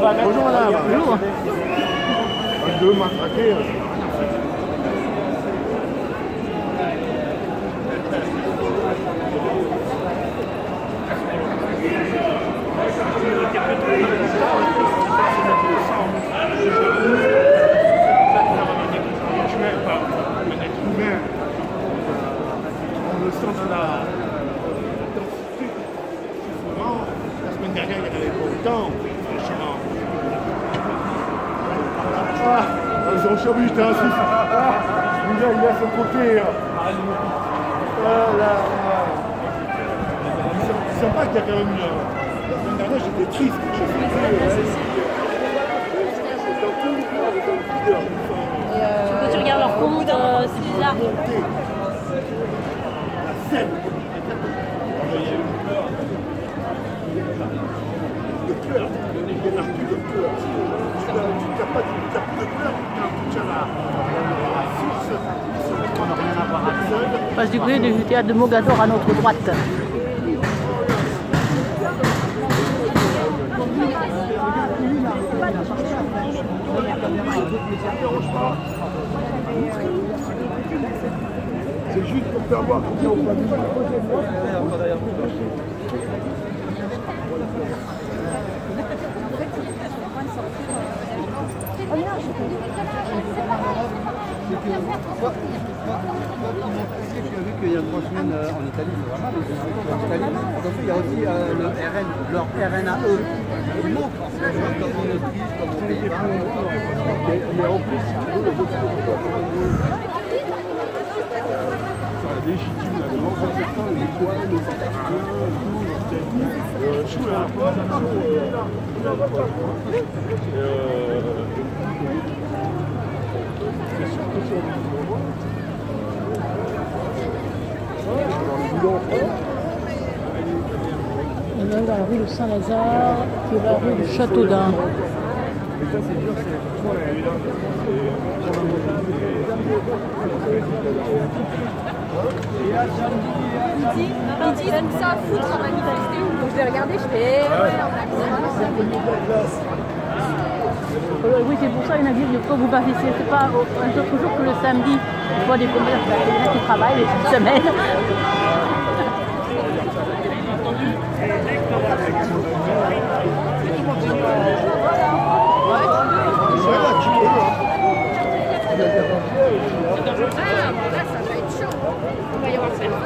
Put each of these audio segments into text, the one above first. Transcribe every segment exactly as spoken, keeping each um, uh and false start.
Bonjour madame. Bonjour. Deux matraqués. On le sent dans la densité. La semaine dernière, il n'y avait pas autant. Ah, ils ont chômé, j'étais assis. Ah, il est à son côté. Voilà. C'est sympa qu'il y a quand même une... La semaine dernière, j'étais triste. Je suis Et euh, quand tu regardes leur compte, euh, c'est bizarre. La scène. De peur. Il n'y a plus de peur. Tu n'as plus de peur. Tu as la source. On n'a rien à voir avec ça. Passe du côté du théâtre de Mogador à notre droite. C'est juste pour faire voir combien on va vivre. J'ai vu qu'il y a trois semaines euh, en Italie, vraiment, mais en Italie. Donc il y a aussi euh, le R N, leur R N A E. Ils montrent en fait comme une Autriche, comme au Pays-Bas. Mais en plus, ça légitime la demande. Les toiles, les je suis là. C'est sûr que sur le On est dans la rue de Saint-Lazare, qui est la rue du Châteaudun. Mais ça, c'est dur, c'est Il dit même ça à foutre à manifester. Donc je l'ai regardé, je fais. Euh, oui, c'est pour ça qu'il y en a qui disent pourquoi vous passez, c'est pas un autre jour que le samedi. Je vois des commerces, il y en a qui travaillent les petites semaines. Là, ça va être chaud. Il va y avoir ça.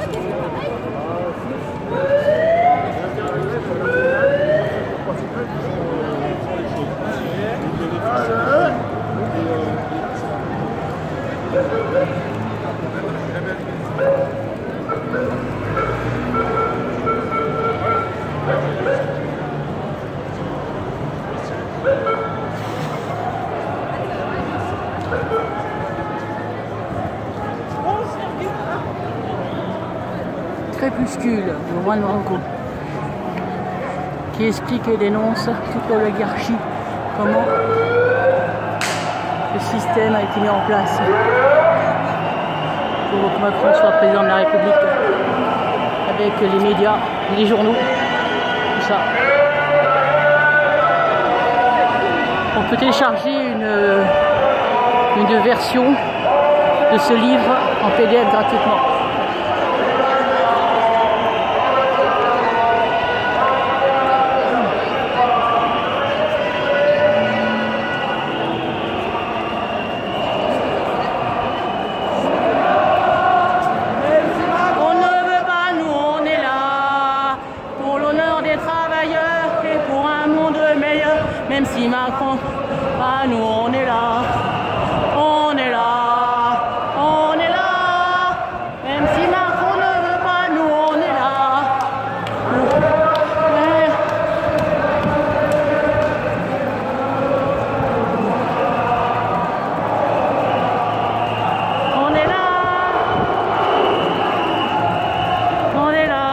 Crépuscule, le roi de Marocco, qui explique et dénonce toute l'oligarchie, comment le système a été mis en place pour que Macron soit président de la République, avec les médias, les journaux, tout ça. On peut télécharger une, une version de ce livre en P D F gratuitement. Même si Macron, ah nous on est là, on est là, on est là. Même si Macron ne veut pas, nous on est là. Ouais. On est là, on est là.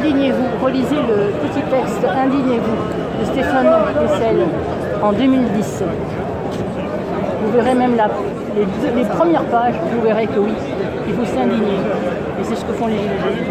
Indignez-vous, relisez le petit texte Indignez-vous de Stéphane Hessel en deux mille dix. Vous verrez même la, les, deux, les premières pages, vous verrez que oui, il faut s'indigner. Et c'est ce que font les Gilets jaunes.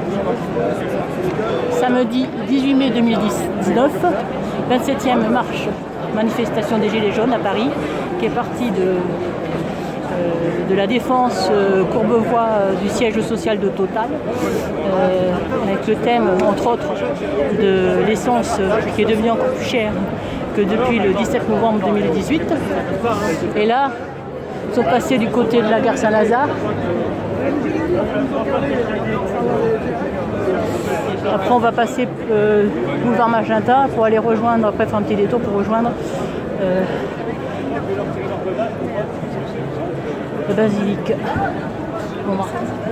Samedi dix-huit mai deux mille dix-neuf, vingt-septième marche, manifestation des Gilets jaunes à Paris, qui est partie de, euh, de la défense euh, Courbevoie euh, du siège social de Total, euh, avec le thème, entre autres, de l'essence euh, qui est devenue encore plus chère que depuis le dix-sept novembre deux mille dix-huit. Et là, ils sont passés du côté de la gare Saint-Lazare. Après, on va passer euh, boulevard Magenta pour aller rejoindre, après faire un petit détour pour rejoindre euh, la basilique. Bon,